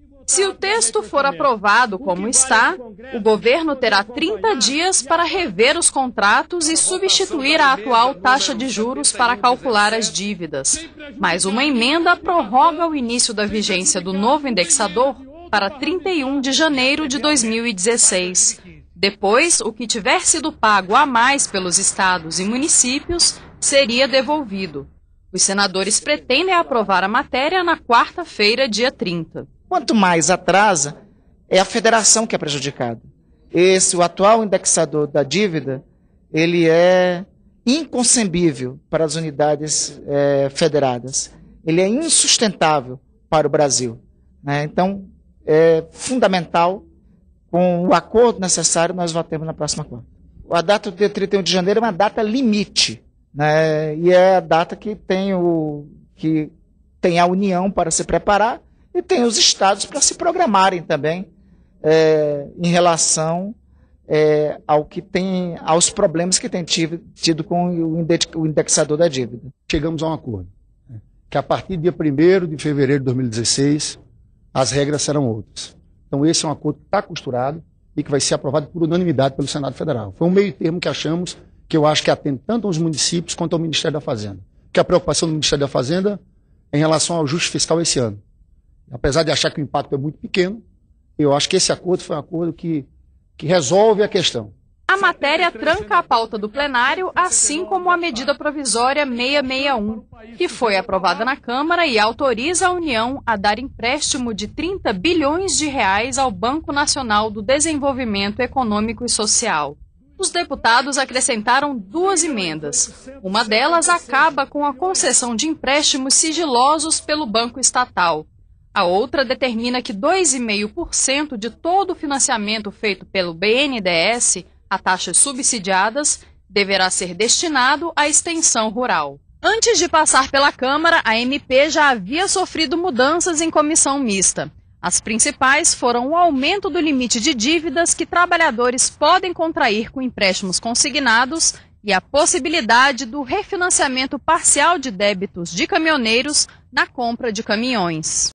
Se o texto for aprovado como está, o governo terá 30 dias para rever os contratos e substituir a atual taxa de juros para calcular as dívidas. Mas uma emenda prorroga o início da vigência do novo indexador para 31 de janeiro de 2016. Depois, o que tiver sido pago a mais pelos estados e municípios seria devolvido. Os senadores pretendem aprovar a matéria na quarta-feira, dia 30. Quanto mais atrasa, é a federação que é prejudicada. O atual indexador da dívida, ele é inconcebível para as unidades federadas. Ele é insustentável para o Brasil, né? Então, é fundamental, com o acordo necessário, nós votemos na próxima quarta. A data do dia 31 de janeiro é uma data limite, né? E é a data que tem a União para se preparar, e tem os estados para se programarem também em relação aos problemas que tem tido com o indexador da dívida. Chegamos a um acordo, que a partir do dia 1º de fevereiro de 2016, as regras serão outras. Então esse é um acordo que está costurado e que vai ser aprovado por unanimidade pelo Senado Federal. Foi um meio termo que achamos, que eu acho que atende tanto aos municípios quanto ao Ministério da Fazenda. Porque a preocupação do Ministério da Fazenda é em relação ao ajuste fiscal esse ano. Apesar de achar que o impacto é muito pequeno, eu acho que esse acordo foi um acordo que resolve a questão. A matéria tranca a pauta do plenário, assim como a medida provisória 661, que foi aprovada na Câmara e autoriza a União a dar empréstimo de 30 bilhões de reais ao Banco Nacional do Desenvolvimento Econômico e Social. Os deputados acrescentaram 2 emendas. Uma delas acaba com a concessão de empréstimos sigilosos pelo Banco Estatal. A outra determina que 2,5% de todo o financiamento feito pelo BNDES a taxas subsidiadas deverá ser destinado à extensão rural. Antes de passar pela Câmara, a MP já havia sofrido mudanças em comissão mista. As principais foram o aumento do limite de dívidas que trabalhadores podem contrair com empréstimos consignados e a possibilidade do refinanciamento parcial de débitos de caminhoneiros na compra de caminhões.